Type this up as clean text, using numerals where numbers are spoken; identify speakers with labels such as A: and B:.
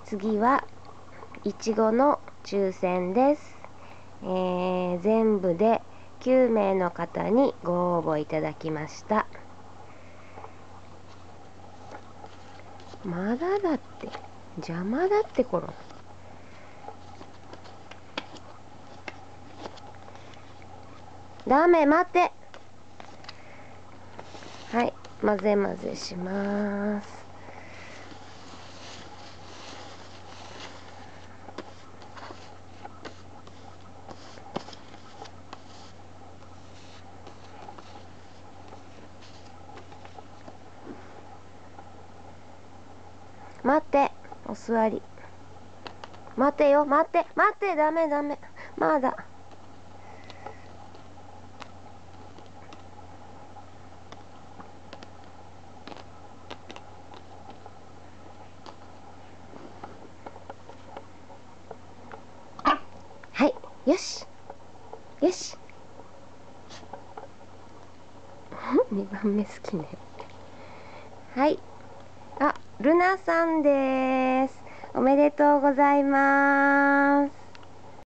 A: 次はいちごの抽選です。全部で9名の方にご応募いただきました。まだだって、邪魔だってころ。ダメ、待って。はい、混ぜ混ぜします。待って、お座り。待てよ、待って、待って、ダメダメ。まだ。はい、よし。よし。2番目好きね。はい。あ、ルナさんです。おめでとうございます。